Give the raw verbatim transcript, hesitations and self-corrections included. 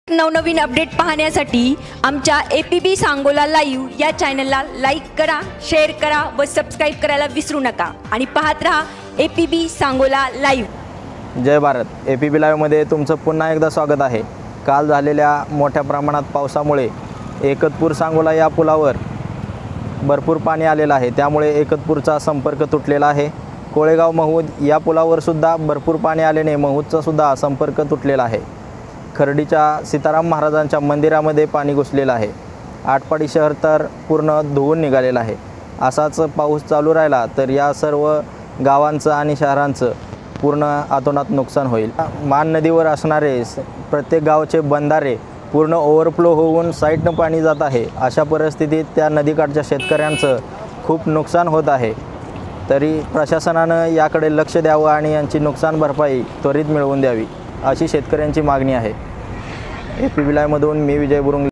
नवनवीन अपडेट पाहण्यासाठी आमच्या A P B Sangola live या चॅनलला लाईक करा, शेअर करा व सबस्क्राईब करायला विसरू नका आणि पाहत रहा A P B Sangola live. जय भारत। ए पी बी लाईव्हमध्ये तुमचं पुन्हा एकदा स्वागत आहे। काल झालेल्या मोठ्या प्रमाणात पावसामुळे एकतपूर सांगोला या पुलावर भरपूर पाणी आलेलं आहे, त्यामुळे एकतपूरचा संपर्क तुटलेला आहे। कोळेगाव महूद या पुलावर सुद्धा भरपूर पाणी आल्याने महूदचा सुद्धा संपर्क तुटलेला आहे। खर्डीच्या सीताराम महाराजांच्या मंदिरामध्ये पाणी घुसलेलं आहे। आटपाडी शहर तर पूर्ण धुवून निघालेलं आहे। असाच पाऊस चालू राहिला तर या सर्व गावांचं आणि शहरांचं पूर्ण अतोनात नुकसान होईल। मान नदीवर असणारे प्रत्येक गावचे बंधारे पूर्ण ओव्हरफ्लो होऊन साईडनं पाणी जात आहे। अशा परिस्थितीत त्या नदीकाठच्या शेतकऱ्यांचं खूप नुकसान होत आहे। तरी प्रशासनानं याकडे लक्ष द्यावं आणि यांची नुकसान भरपाई त्वरित मिळवून द्यावी अशी शेतकऱ्यांची मागणी आहे। ए पी बी लाईव्हमधून मी विजय बुरुंग।